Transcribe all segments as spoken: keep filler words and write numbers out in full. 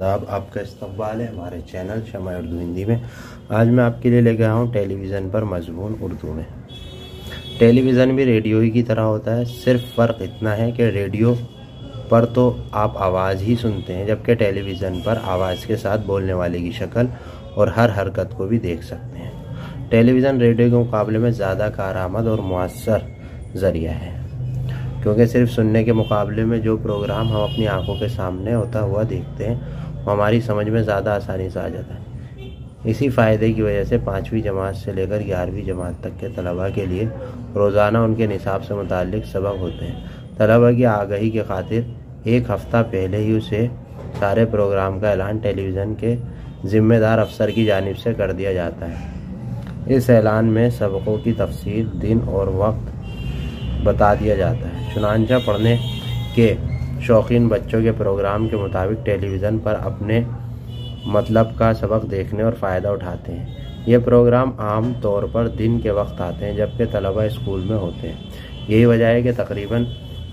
अब आपका इस्तकबाल है हमारे चैनल शमा उर्दू हिंदी में। आज मैं आपके लिए लेके आया हूँ टेलीविज़न पर मज़मून उर्दू में। टेलीविज़न भी रेडियो ही की तरह होता है, सिर्फ फ़र्क इतना है कि रेडियो पर तो आप आवाज़ ही सुनते हैं, जबकि टेलीविज़न पर आवाज़ के साथ बोलने वाले की शक्ल और हर हरकत को भी देख सकते हैं। टेलीविज़न रेडियो के मुकाबले में ज़्यादा कारआमद और मुअस्सर ज़रिया है, क्योंकि सिर्फ सुनने के मुकाबले में जो प्रोग्राम हम अपनी आंखों के सामने होता हुआ देखते हैं वो हमारी समझ में ज़्यादा आसानी से आ जाता है। इसी फ़ायदे की वजह से पाँचवीं जमात से लेकर ग्यारहवीं जमात तक के तलबा के लिए रोज़ाना उनके निसाब से मुताल्लिक़ सबक होते हैं। तलबा की आगाही के खातिर एक हफ़्ता पहले ही उसे सारे प्रोग्राम का ऐलान टेलीविज़न के ज़िम्मेदार अफसर की जानिब से कर दिया जाता है। इस ऐलान में सबकों की तफसील, दिन और वक्त बता दिया जाता है। चुनांचा पढ़ने के शौकीन बच्चों के प्रोग्राम के मुताबिक टेलीविज़न पर अपने मतलब का सबक देखने और फ़ायदा उठाते हैं। ये प्रोग्राम आम तौर पर दिन के वक्त आते हैं, जबकि तलबा स्कूल में होते हैं। यही वजह है कि तकरीबन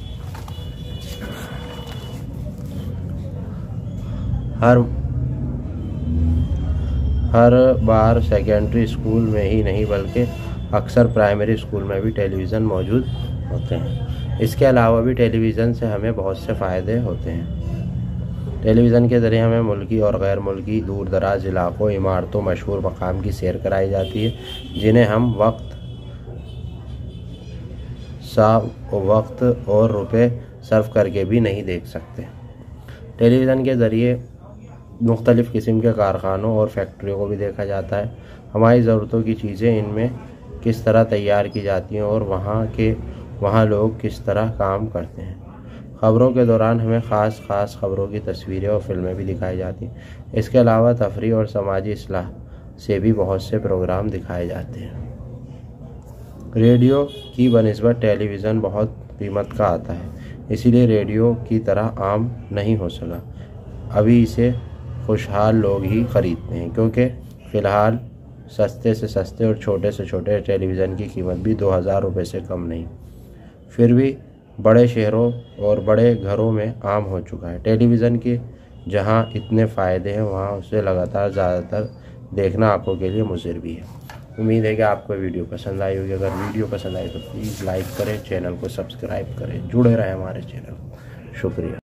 हर हर बार सेकेंडरी स्कूल में ही नहीं बल्कि अक्सर प्राइमरी स्कूल में भी टेलीविज़न मौजूद होते हैं। इसके अलावा भी टेलीविज़न से हमें बहुत से फ़ायदे होते हैं। टेलीविज़न के ज़रिए हमें मुल्की और गैर मुल्की दूर दराज इलाक़ों, इमारतों, मशहूर मकाम की सैर कराई जाती है, जिन्हें हम वक्त सा वक्त और रुपए सर्फ करके भी नहीं देख सकते। टेलीविज़न के ज़रिए मुख्तलिफ़ किस्म के कारखानों और फैक्ट्रियों को भी देखा जाता है। हमारी ज़रूरतों की चीज़ें इनमें किस तरह तैयार की जाती हैं और वहाँ के वहाँ लोग किस तरह काम करते हैं। ख़बरों के दौरान हमें ख़ास ख़ास ख़बरों की तस्वीरें और फिल्में भी दिखाई जाती हैं। इसके अलावा तफरीह और समाजी इस्लाह से भी बहुत से प्रोग्राम दिखाए जाते हैं। रेडियो की बनिस्बत टेलीविज़न बहुत कीमत का आता है, इसीलिए रेडियो की तरह आम नहीं हो सका। अभी इसे खुशहाल लोग ही ख़रीदते हैं, क्योंकि फ़िलहाल सस्ते से सस्ते और छोटे से छोटे टेलीविज़न की कीमत भी दो हज़ार रुपये से कम नहीं। फिर भी बड़े शहरों और बड़े घरों में आम हो चुका है। टेलीविज़न के जहां इतने फ़ायदे हैं, वहां उसे लगातार ज़्यादातर देखना आंखों के लिए मुज़िर भी है। उम्मीद है कि आपको वीडियो पसंद आई होगी। अगर वीडियो पसंद आई तो प्लीज़ लाइक करें, चैनल को सब्सक्राइब करें, जुड़े रहें हमारे चैनल। शुक्रिया।